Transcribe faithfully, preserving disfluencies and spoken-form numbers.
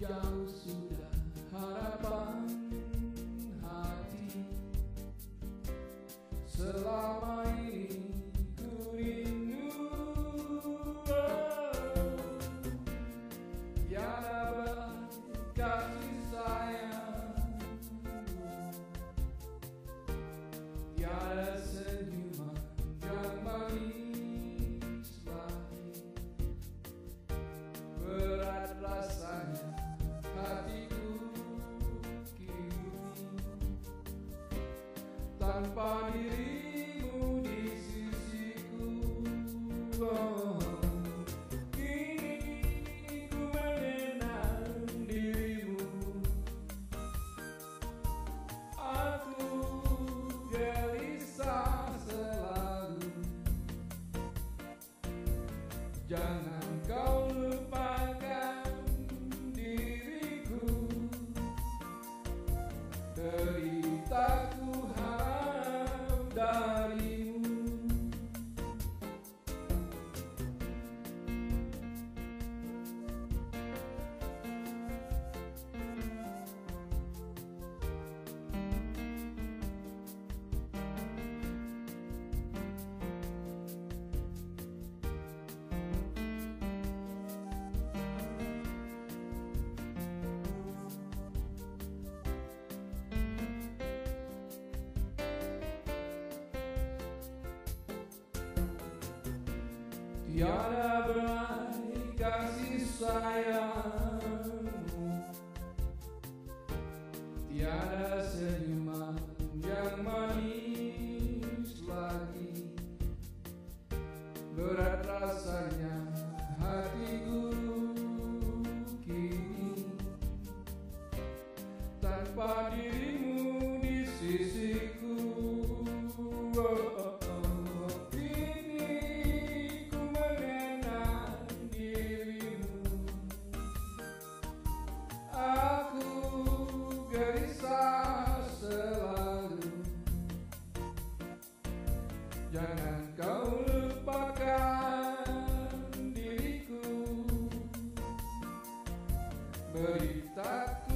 jauh sudah harapan hati. Selama ini ku rindu, tiada belas kasih sayangmu, tiada senyuman yang manis lagi. Berat rasanya hatiku kini, tanpa dirimu di sisiku. Oh, kini ku mengenang dirimu. Aku gelisah selalu. Jangan kau lupakan diriku. Deritaku harap darimu. Tiada berai kasih sayangmu, tiada senyuman yang manis lagi. Berat rasanya hatiku kini, tanpa dirimu di sisiku. Oh, oh, oh. Kini ku mengenang dirimu. Aku gelisah selalu. Jangan kau lupakan diriku. Beritaku